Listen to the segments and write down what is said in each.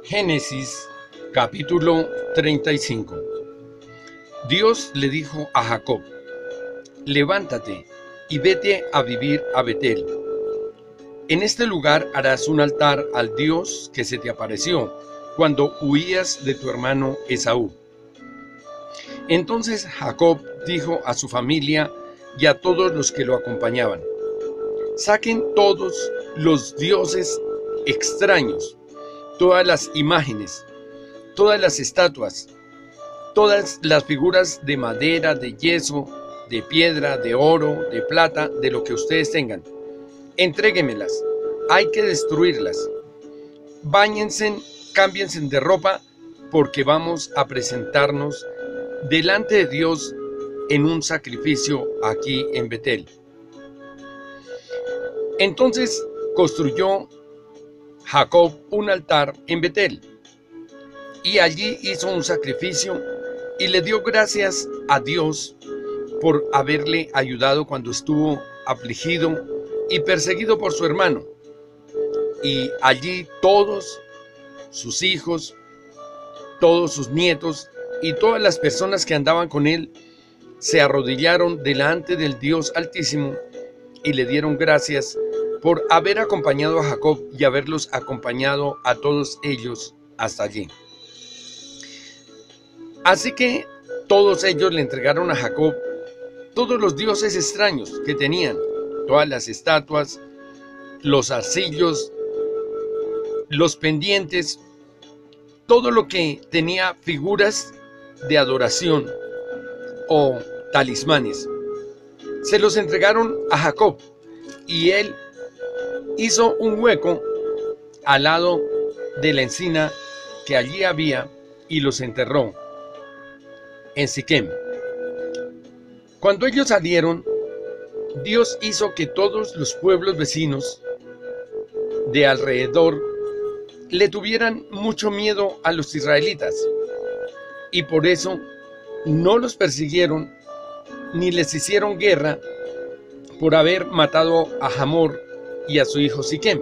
Génesis capítulo 35. Dios le dijo a Jacob: levántate y vete a vivir a Betel. En este lugar harás un altar al Dios que se te apareció cuando huías de tu hermano Esaú. Entonces Jacob dijo a su familia y a todos los que lo acompañaban: saquen todos los dioses extraños, todas las imágenes, todas las estatuas, todas las figuras de madera, de yeso, de piedra, de oro, de plata, de lo que ustedes tengan. Entréguemelas, hay que destruirlas. Báñense, cámbiense de ropa, porque vamos a presentarnos delante de Dios en un sacrificio aquí en Betel. Entonces construyó Jacob un altar en Betel, y allí hizo un sacrificio y le dio gracias a Dios por haberle ayudado cuando estuvo afligido y perseguido por su hermano. Y allí todos sus hijos, todos sus nietos y todas las personas que andaban con él se arrodillaron delante del Dios Altísimo y le dieron gracias por haber acompañado a Jacob y haberlos acompañado a todos ellos hasta allí. Así que todos ellos le entregaron a Jacob todos los dioses extraños que tenían, todas las estatuas, los arcillos, los pendientes, todo lo que tenía figuras de adoración o talismanes. Se los entregaron a Jacob y él hizo un hueco al lado de la encina que allí había y los enterró en Siquem. Cuando ellos salieron, Dios hizo que todos los pueblos vecinos de alrededor le tuvieran mucho miedo a los israelitas, y por eso no los persiguieron ni les hicieron guerra por haber matado a Hamor y a su hijo Siquem.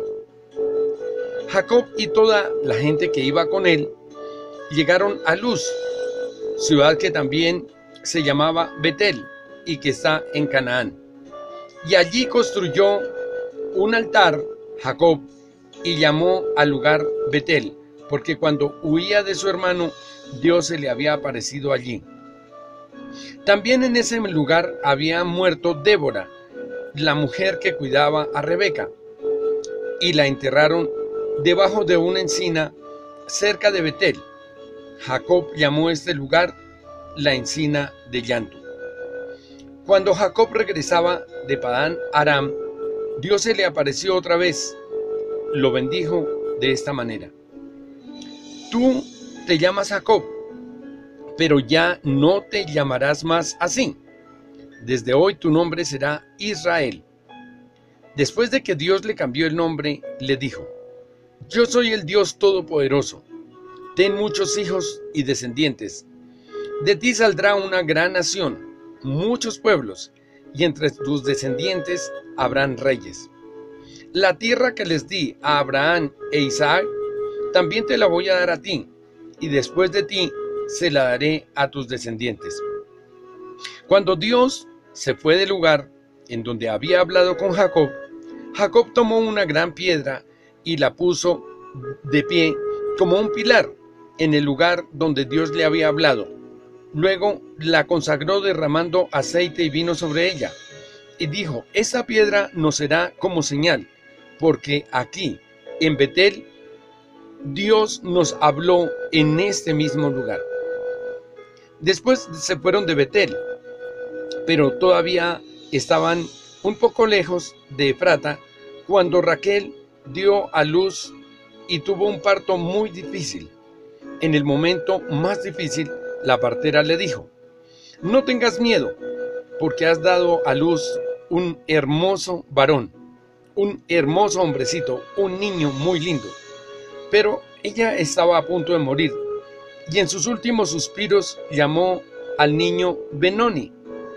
Jacob y toda la gente que iba con él llegaron a Luz, ciudad que también se llamaba Betel y que está en Canaán. Y allí construyó un altar Jacob y llamó al lugar Betel, porque cuando huía de su hermano, Dios se le había aparecido allí. También en ese lugar había muerto Débora, la mujer que cuidaba a Rebeca, y la enterraron debajo de una encina cerca de Betel. Jacob llamó este lugar la encina de llanto. Cuando Jacob regresaba de Padán Aram, Dios se le apareció otra vez. Lo bendijo de esta manera: tú te llamas Jacob, pero ya no te llamarás más así. Desde hoy tu nombre será Israel. Después de que Dios le cambió el nombre, le dijo: yo soy el Dios Todopoderoso. Ten muchos hijos y descendientes. De ti saldrá una gran nación, muchos pueblos, y entre tus descendientes habrán reyes. La tierra que les di a Abraham e Isaac, también te la voy a dar a ti, y después de ti se la daré a tus descendientes. Cuando Dios se fue del lugar en donde había hablado con Jacob, Jacob tomó una gran piedra y la puso de pie como un pilar en el lugar donde Dios le había hablado. Luego la consagró derramando aceite y vino sobre ella, y dijo: esa piedra nos será como señal, porque aquí, en Betel, Dios nos habló en este mismo lugar. Después se fueron de Betel, pero todavía estaban un poco lejos de Efrata cuando Raquel dio a luz y tuvo un parto muy difícil. En el momento más difícil, la partera le dijo: no tengas miedo, porque has dado a luz un hermoso varón, un hermoso hombrecito, un niño muy lindo. Pero ella estaba a punto de morir, y en sus últimos suspiros llamó al niño Benoni,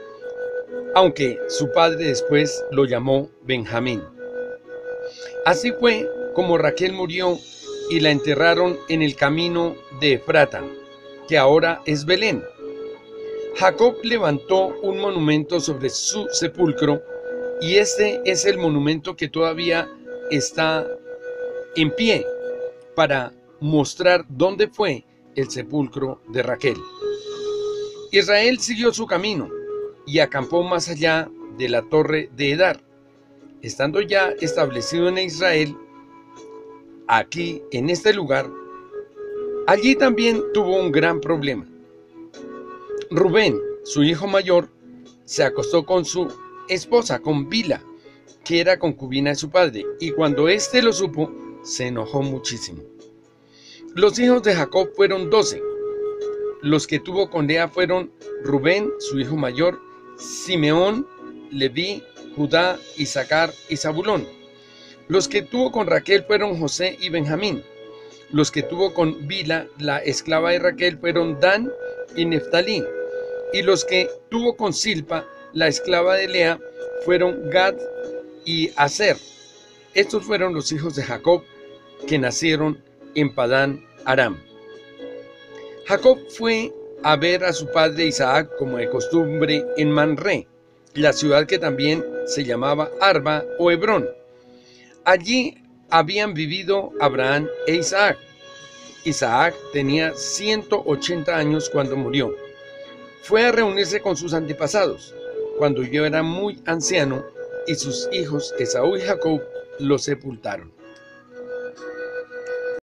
aunque su padre después lo llamó Benjamín. Así fue como Raquel murió y la enterraron en el camino de Efrata, que ahora es Belén. Jacob levantó un monumento sobre su sepulcro, y este es el monumento que todavía está en pie para mostrar dónde fue el sepulcro de Raquel. Israel siguió su camino y acampó más allá de la torre de Edar. Estando ya establecido en Israel, aquí en este lugar, allí también tuvo un gran problema. Rubén, su hijo mayor, se acostó con su esposa, con Bila, que era concubina de su padre, y cuando éste lo supo, se enojó muchísimo. Los hijos de Jacob fueron 12. Los que tuvo con Lea fueron Rubén, su hijo mayor, Simeón, Leví, Judá, Isaacar y Zabulón. Los que tuvo con Raquel fueron José y Benjamín. Los que tuvo con Bila, la esclava de Raquel, fueron Dan y Neftalí. Y los que tuvo con Silpa, la esclava de Lea, fueron Gad y Aser. Estos fueron los hijos de Jacob que nacieron en Padán Aram. Jacob fue a ver a su padre Isaac como de costumbre en Manré, la ciudad que también se llamaba Arba o Hebrón. Allí habían vivido Abraham e Isaac. Isaac tenía 180 años cuando murió. Fue a reunirse con sus antepasados, cuando yo era muy anciano, y sus hijos Esaú y Jacob lo sepultaron.